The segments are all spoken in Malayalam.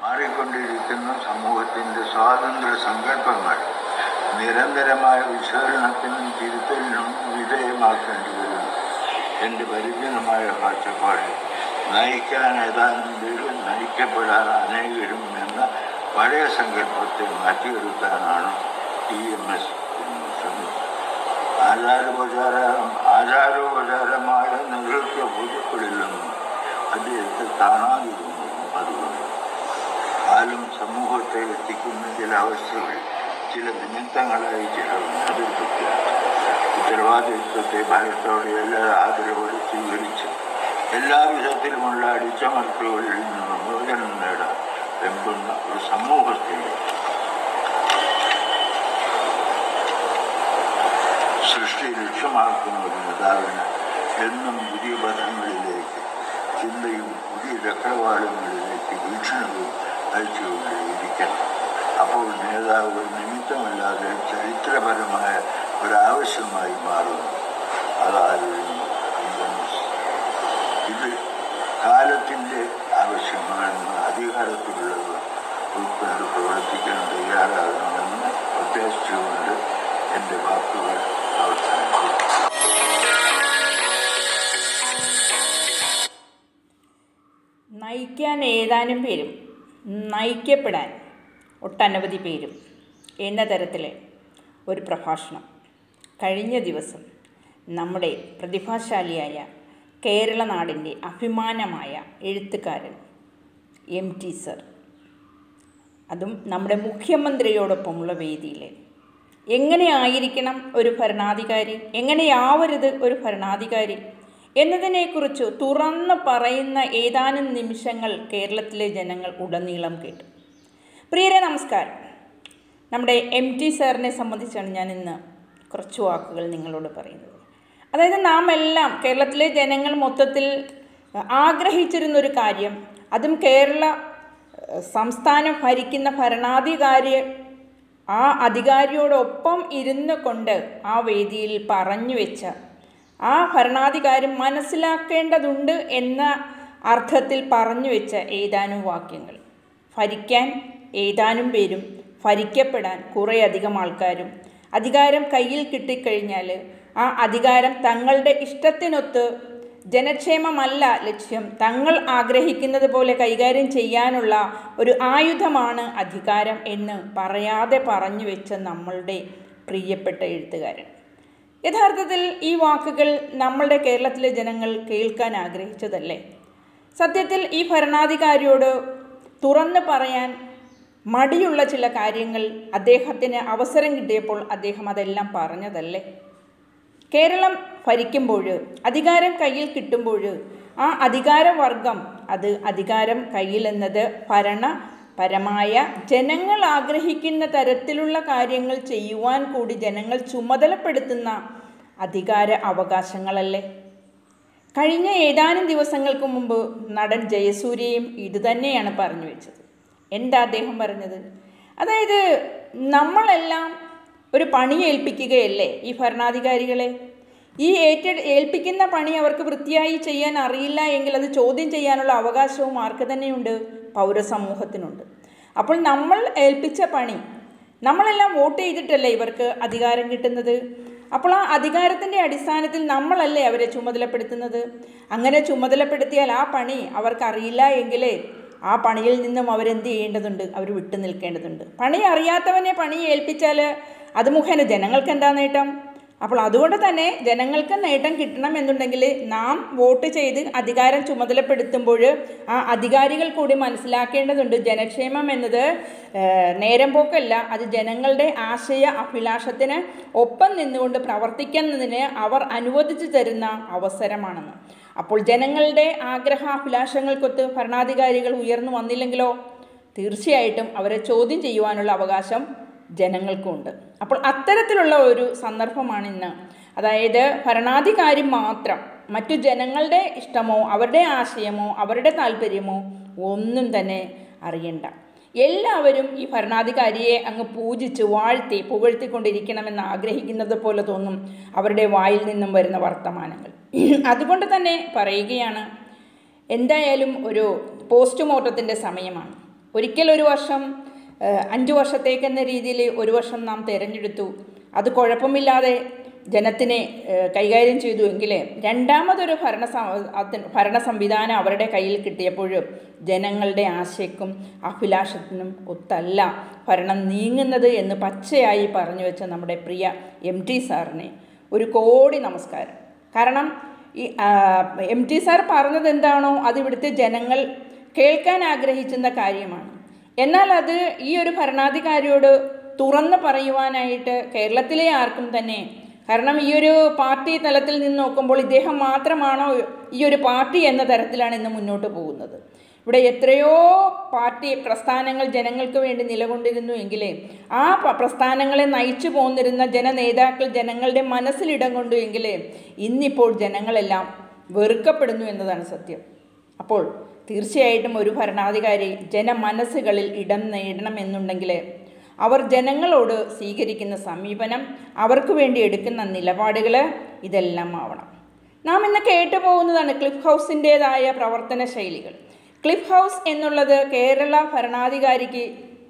മാറിക്കൊണ്ടിരിക്കുന്ന സമൂഹത്തിൻ്റെ സ്വാതന്ത്ര്യ സങ്കല്പങ്ങൾ നിരന്തരമായ വിശകലനത്തിനും തിരുത്തലിനും വിധേയമാക്കേണ്ടി വരുന്നു. എൻ്റെ പരിചിതമായ കാഴ്ചപ്പാടിൽ നയിക്കാൻ ഏതാനും പേരും നയിക്കപ്പെടാൻ അനേകരും എന്ന പഴയ സങ്കല്പത്തെ മാറ്റിയെടുക്കാനാണ് TMS ശ്രമിച്ചത്. ആചാരോപചാരമായ നേതൃത്വ പൂജകളിൽ നിന്നും അദ്ദേഹത്തെ കാണാതിരുന്നു. അതുകൊണ്ട് കാലം സമൂഹത്തെ എത്തിക്കുന്ന ചില അവസ്ഥകൾ ചില നിമിത്തങ്ങളായി ചിലർ നേതൃത്വത്തിലാണ്. ഉത്തരവാദിത്വത്തെ ഭയത്തോടെ എല്ലാ ആദരവോടെ സ്വീകരിച്ച് എല്ലാ വിധത്തിലുമുള്ള അടിച്ചമർത്തലുകളിൽ നിന്നും മോചനം നേടാൻ വെമ്പുന്ന ഒരു സമൂഹത്തിൻ്റെ സൃഷ്ടി ലക്ഷ്യമാക്കുന്ന ഒരു നേതാവിന് എന്നും പുതിയ പദങ്ങളിലേക്ക് ചിന്തയും പുതിയ ചക്രവാളങ്ങളിലേക്ക് വീക്ഷണവും അയച്ചുകൊണ്ടേയിരിക്കണം. അപ്പോൾ നേതാവ് ഒരു നിമിത്തമല്ലാതെ ചരിത്രപരമായ ഒരാവശ്യമായി മാറുന്നു. അതായിരുന്നു ഇത് കാലത്തിൻ്റെ ആവശ്യമാണെന്ന് അധികാരത്തിലുള്ളവർ ഉൾക്കൊണ്ട് പ്രവർത്തിക്കാൻ തയ്യാറാകണമെന്ന് ഉദ്ദേശിച്ചുകൊണ്ട് എൻ്റെ വാക്കുകൾ അവസാനിച്ചു. നയിക്കാൻ ഏതാനും പേരും നയിക്കപ്പെടാൻ ഒട്ടനവധി പേരും എന്ന തരത്തിലെ ഒരു പ്രഭാഷണം കഴിഞ്ഞ ദിവസം നമ്മുടെ പ്രതിഭാശാലിയായ കേരള നാടിൻ്റെ അഭിമാനമായ എഴുത്തുകാരൻ MT സർ, അതും നമ്മുടെ മുഖ്യമന്ത്രിയോടൊപ്പമുള്ള വേദിയിൽ എങ്ങനെയായിരിക്കണം ഒരു ഭരണാധികാരി, എങ്ങനെയാവരുത് ഒരു ഭരണാധികാരി എന്നതിനെക്കുറിച്ച് തുറന്ന് പറയുന്ന ഏതാനും നിമിഷങ്ങൾ കേരളത്തിലെ ജനങ്ങൾ ഉടനീളം കേട്ടു. പ്രിയരെ നമസ്കാരം. നമ്മുടെ MT സാറിനെ സംബന്ധിച്ചാണ് ഞാൻ ഇന്ന് കുറച്ച് വാക്കുകൾ നിങ്ങളോട് പറയുന്നത്. അതായത് നാം എല്ലാം കേരളത്തിലെ ജനങ്ങൾ മൊത്തത്തിൽ ആഗ്രഹിച്ചിരുന്നൊരു കാര്യം, അതും കേരള സംസ്ഥാനം ഭരിക്കുന്ന ഭരണാധികാരി ആ അധികാരിയോടൊപ്പം ഇരുന്നു കൊണ്ട് ആ വേദിയിൽ പറഞ്ഞു വെച്ച ആ ഭരണാധികാരി മനസ്സിലാക്കേണ്ടതുണ്ട് എന്ന അർത്ഥത്തിൽ പറഞ്ഞു വെച്ച ഏതാനും വാക്യങ്ങൾ. ഭരിക്കാൻ ഏതാനും പേരും ഭരിക്കപ്പെടാൻ കുറേയധികം ആൾക്കാരും, അധികാരം കയ്യിൽ കിട്ടിക്കഴിഞ്ഞാൽ ആ അധികാരം തങ്ങളുടെ ഇഷ്ടത്തിനൊത്ത് ജനക്ഷേമമല്ല ലക്ഷ്യം, തങ്ങൾ ആഗ്രഹിക്കുന്നത് പോലെ കൈകാര്യം ചെയ്യാനുള്ള ഒരു ആയുധമാണ് അധികാരം എന്ന് പറയാതെ പറഞ്ഞു വെച്ച നമ്മളുടെ പ്രിയപ്പെട്ട എഴുത്തുകാരൻ. യഥാർത്ഥത്തിൽ ഈ വാക്കുകൾ നമ്മളുടെ കേരളത്തിലെ ജനങ്ങൾ കേൾക്കാൻ ആഗ്രഹിച്ചതല്ലേ? സത്യത്തിൽ ഈ ഭരണാധികാരിയോട് തുറന്നു പറയാൻ മടിയുള്ള ചില കാര്യങ്ങൾ അദ്ദേഹത്തിന് അവസരം കിട്ടിയപ്പോൾ അദ്ദേഹം അതെല്ലാം പറഞ്ഞതല്ലേ? കേരളം ഭരിക്കുമ്പോൾ, അധികാരം കയ്യിൽ കിട്ടുമ്പോൾ ആ അധികാരവർഗം, അത് അധികാരം കയ്യിലെന്നത് ഭരണപരമായ ജനങ്ങൾ ആഗ്രഹിക്കുന്ന തരത്തിലുള്ള കാര്യങ്ങൾ ചെയ്യുവാൻ കൂടി ജനങ്ങൾ ചുമതലപ്പെടുത്തുന്ന അധികാര അവകാശങ്ങളല്ലേ? കഴിഞ്ഞ ഏതാനും ദിവസങ്ങൾക്ക് മുമ്പ് നടൻ ജയസൂര്യയും ഇതുതന്നെയാണ് പറഞ്ഞു വെച്ചത്. എന്താ അദ്ദേഹം പറഞ്ഞത്? അതായത് നമ്മളെല്ലാം ഒരു പണി ഏൽപ്പിക്കുകയല്ലേ ഈ ഭരണാധികാരികളെ. ഈ ഏൽപ്പിക്കുന്ന പണി അവർക്ക് വൃത്തിയായി ചെയ്യാൻ അറിയില്ല എങ്കിൽ അത് ചോദ്യം ചെയ്യാനുള്ള അവകാശവും ആർക്ക് തന്നെയുണ്ട്? പൗരസമൂഹത്തിനുണ്ട്. അപ്പോൾ നമ്മൾ ഏൽപ്പിച്ച പണി, നമ്മളെല്ലാം വോട്ട് ചെയ്തിട്ടല്ലേ ഇവർക്ക് അധികാരം കിട്ടുന്നത്. അപ്പോൾ ആ അധികാരത്തിൻ്റെ അടിസ്ഥാനത്തിൽ നമ്മളല്ലേ അവരെ ചുമതലപ്പെടുത്തുന്നത്. അങ്ങനെ ചുമതലപ്പെടുത്തിയാൽ ആ പണി അവർക്കറിയില്ല എങ്കിൽ ആ പണിയിൽ നിന്നും അവരെന്ത് ചെയ്യേണ്ടതുണ്ട്? അവർ വിട്ടു നിൽക്കേണ്ടതുണ്ട്. പണി അറിയാത്തവനെ പണി ഏൽപ്പിച്ചാൽ അത് മുഖേന ജനങ്ങൾക്ക് എന്താ നേട്ടം? അപ്പോൾ അതുകൊണ്ട് തന്നെ ജനങ്ങൾക്ക് നേട്ടം കിട്ടണം എന്നുണ്ടെങ്കിൽ നാം വോട്ട് ചെയ്ത് അധികാരം ചുമതലപ്പെടുത്തുമ്പോൾ ആ അധികാരികൾ കൂടി മനസ്സിലാക്കേണ്ടതുണ്ട്, ജനക്ഷേമം എന്നത് നേരം പോക്കല്ല, അത് ജനങ്ങളുടെ ആശയ അഭിലാഷത്തിന് ഒപ്പം നിന്നുകൊണ്ട് പ്രവർത്തിക്കുന്നതിന് അവർ അനുവദിച്ചു തരുന്ന അവസരമാണെന്ന്. അപ്പോൾ ജനങ്ങളുടെ ആഗ്രഹാഭിലാഷങ്ങൾക്കൊത്ത് ഭരണാധികാരികൾ ഉയർന്നു വന്നില്ലെങ്കിലോ തീർച്ചയായിട്ടും അവരെ ചോദ്യം ചെയ്യുവാനുള്ള അവകാശം ജനങ്ങൾക്കുണ്ട്. അപ്പോൾ അത്തരത്തിലുള്ള ഒരു സന്ദർഭമാണ് ഇന്ന്. അതായത് ഭരണാധികാരി മാത്രം മറ്റു ജനങ്ങളുടെ ഇഷ്ടമോ അവരുടെ ആശയമോ അവരുടെ താല്പര്യമോ ഒന്നും തന്നെ അറിയണ്ട. എല്ലാവരും ഈ ഭരണാധികാരിയെ അങ്ങ് പൂജിച്ച് വാഴ്ത്തി പുകഴ്ത്തിക്കൊണ്ടിരിക്കണമെന്ന് ആഗ്രഹിക്കുന്നത് പോലെ തോന്നും അവരുടെ വായിൽ നിന്നും വരുന്ന വർത്തമാനങ്ങൾ. അതുകൊണ്ട് തന്നെ പറയുകയാണ്, എന്തായാലും ഒരു പോസ്റ്റ്മോർട്ടത്തിൻ്റെ സമയമാണ്. ഒരിക്കൽ ഒരു വർഷം 5 വർഷത്തേക്കെന്ന രീതിയിൽ ഒരു വർഷം നാം തിരഞ്ഞെടുത്തു, അത് കുഴപ്പമില്ലാതെ ജനത്തിനെ കൈകാര്യം ചെയ്തു എങ്കിൽ രണ്ടാമതൊരു ഭരണ സംവിധാനം അവരുടെ കയ്യിൽ കിട്ടിയപ്പോൾ ജനങ്ങളുടെ ആശയ്ക്കും അഭിലാഷത്തിനും ഒത്തല്ല ഭരണം നീങ്ങുന്നത് എന്ന് പച്ചയായി പറഞ്ഞു വെച്ച നമ്മുടെ പ്രിയ MT സാറിനെ ഒരു കോടി നമസ്കാരം. കാരണം ഈ MT സാർ പറഞ്ഞത് എന്താണോ അത് ഇവിടുത്തെ ജനങ്ങൾ കേൾക്കാൻ ആഗ്രഹിക്കുന്ന കാര്യമാണ്. എന്നാൽ അത് ഈ ഒരു ഭരണാധികാരിയോട് തുറന്ന് പറയുവാനായിട്ട് കേരളത്തിലെ ആർക്കും തന്നെ, കാരണം ഈ ഒരു പാർട്ടി തലത്തിൽ നിന്ന് നോക്കുമ്പോൾ ഇദ്ദേഹം മാത്രമാണോ ഈ ഒരു പാർട്ടി എന്ന തരത്തിലാണ് ഇന്ന് മുന്നോട്ട് പോകുന്നത്. ഇവിടെ എത്രയോ പാർട്ടി പ്രസ്ഥാനങ്ങൾ ജനങ്ങൾക്ക് വേണ്ടി നിലകൊണ്ടിരുന്നു എങ്കിലേ ആ പ്രസ്ഥാനങ്ങളെ നയിച്ചു പോന്നിരുന്ന ജനനേതാക്കൾ ജനങ്ങളുടെ മനസ്സിലിടം കൊണ്ടു എങ്കിലേ ഇന്നിപ്പോൾ ജനങ്ങളെല്ലാം വെറുക്കപ്പെടുന്നു എന്നതാണ് സത്യം. അപ്പോൾ തീർച്ചയായിട്ടും ഒരു ഭരണാധികാരി ജനമനസ്സുകളിൽ ഇടം നേടണമെന്നുണ്ടെങ്കിൽ അവർ ജനങ്ങളോട് സ്വീകരിക്കുന്ന സമീപനം, അവർക്ക് വേണ്ടി എടുക്കുന്ന നിലപാടുകൾ ഇതെല്ലാം ആവണം. നാം ഇന്ന് കേട്ടുപോകുന്നതാണ് ക്ലിഫ് ഹൗസിൻ്റേതായ പ്രവർത്തന ശൈലികൾ. ക്ലിഫ് ഹൗസ് എന്നുള്ളത് കേരള ഭരണാധികാരിക്ക്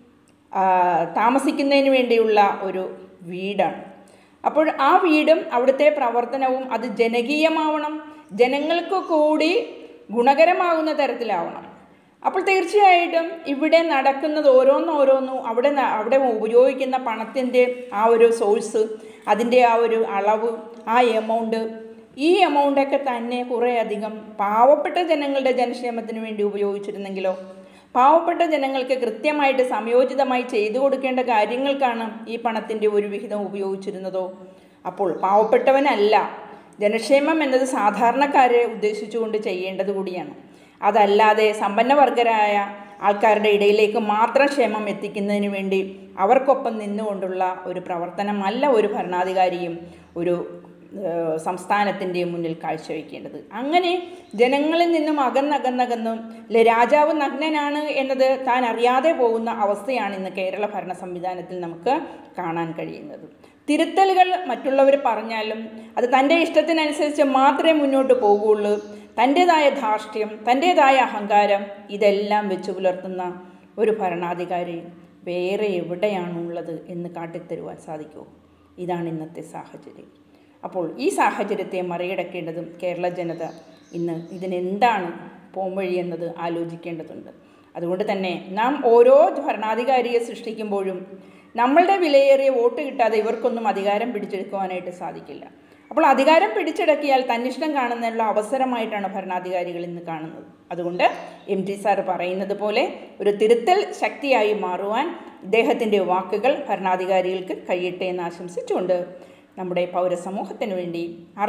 താമസിക്കുന്നതിന് വേണ്ടിയുള്ള ഒരു വീടാണ്. അപ്പോൾ ആ വീടും അവിടുത്തെ പ്രവർത്തനവും അത് ജനകീയമാവണം, ജനങ്ങൾക്ക് കൂടി ഗുണകരമാകുന്ന തരത്തിലാവണം. അപ്പോൾ തീർച്ചയായിട്ടും ഇവിടെ നടക്കുന്നത് ഓരോന്നോരോന്നും അവിടെ ഉപയോഗിക്കുന്ന പണത്തിൻ്റെ ആ ഒരു സോഴ്സ്, അതിൻ്റെ ആ ഒരു അളവ്, ആ എമൗണ്ട്, ഈ എമൗണ്ടൊക്കെ തന്നെ കുറേയധികം പാവപ്പെട്ട ജനങ്ങളുടെ ജനക്ഷേമത്തിന് വേണ്ടി ഉപയോഗിച്ചിരുന്നെങ്കിലോ, പാവപ്പെട്ട ജനങ്ങൾക്ക് കൃത്യമായിട്ട് സംയോജിതമായി ചെയ്തു കൊടുക്കേണ്ട കാര്യങ്ങൾക്കാണ് ഈ പണത്തിൻ്റെ ഒരു വിഹിതം ഉപയോഗിച്ചിരുന്നതോ. അപ്പോൾ പാവപ്പെട്ടവനല്ല, ജനക്ഷേമം എന്നത് സാധാരണക്കാരെ ഉദ്ദേശിച്ചുകൊണ്ട് ചെയ്യേണ്ടത് കൂടിയാണ്. അതല്ലാതെ സമ്പന്നവർഗരായ ആൾക്കാരുടെ ഇടയിലേക്ക് മാത്രം ക്ഷേമം എത്തിക്കുന്നതിന് വേണ്ടി അവർക്കൊപ്പം നിന്നുകൊണ്ടുള്ള ഒരു പ്രവർത്തനമല്ല ഒരു ഭരണാധികാരിയും ഒരു സംസ്ഥാനത്തിൻ്റെ മുന്നിൽ കാഴ്ചവെക്കേണ്ടത്. അങ്ങനെ ജനങ്ങളിൽ നിന്നും അകന്നകന്നകന്നും രാജാവ് നഗ്നനാണ് എന്നത് താൻ അറിയാതെ പോകുന്ന അവസ്ഥയാണ് ഇന്ന് കേരള ഭരണ സംവിധാനത്തിൽ നമുക്ക് കാണാൻ കഴിയുന്നത്. തിരുത്തലുകൾ മറ്റുള്ളവർ പറഞ്ഞാലും അത് തൻ്റെ ഇഷ്ടത്തിനനുസരിച്ച് മാത്രമേ മുന്നോട്ട് പോകുകയുള്ളൂ. തൻ്റേതായ ധാർഷ്ട്യം, തൻ്റേതായ അഹങ്കാരം ഇതെല്ലാം വെച്ച് പുലർത്തുന്ന ഒരു ഭരണാധികാരി വേറെ എവിടെയാണുള്ളത് എന്ന് കാട്ടിത്തരുവാൻ സാധിക്കുമോ? ഇതാണ് ഇന്നത്തെ സാഹചര്യം. അപ്പോൾ ഈ സാഹചര്യത്തെ മറികടക്കേണ്ടതും കേരള ജനത ഇന്ന് ഇതിനെന്താണ് പോംവഴി എന്നത് ആലോചിക്കേണ്ടതുണ്ട്. അതുകൊണ്ട് തന്നെ നാം ഓരോ ഭരണാധികാരിയെ സൃഷ്ടിക്കുമ്പോഴും നമ്മളുടെ വിലയേറിയ വോട്ട് കിട്ടാതെ ഇവർക്കൊന്നും അധികാരം പിടിച്ചെടുക്കുവാനായിട്ട് സാധിക്കില്ല. അപ്പോൾ അധികാരം പിടിച്ചടക്കിയാൽ തന്നിഷ്ടം കാണുന്നതിനുള്ള അവസരമായിട്ടാണ് ഭരണാധികാരികൾ ഇന്ന് കാണുന്നത്. അതുകൊണ്ട് MT സാർ പറയുന്നത് പോലെ ഒരു തിരുത്തൽ ശക്തിയായി മാറുവാൻ ഇദ്ദേഹത്തിൻ്റെ വാക്കുകൾ ഭരണാധികാരികൾക്ക് കഴിയട്ടെ എന്ന് ആശംസിച്ചുകൊണ്ട് നമ്മുടെ പൗരസമൂഹത്തിന് വേണ്ടി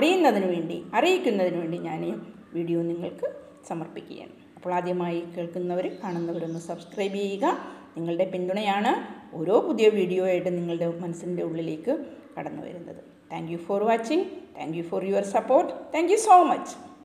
അറിയിക്കുന്നതിന് വേണ്ടി ഞാൻ ഈ വീഡിയോ നിങ്ങൾക്ക് സമർപ്പിക്കുകയാണ്. അപ്പോൾ ആദ്യമായി കേൾക്കുന്നവർ കാണുന്നവരൊന്ന് സബ്സ്ക്രൈബ് ചെയ്യുക. നിങ്ങളുടെ പിന്തുണയാണ് ഓരോ പുതിയ വീഡിയോ ആയിട്ട് നിങ്ങളുടെ മനസ്സിൻ്റെ ഉള്ളിലേക്ക് കടന്നു വരുന്നത്. Thank you for watching. Thank you for your support. Thank you so much.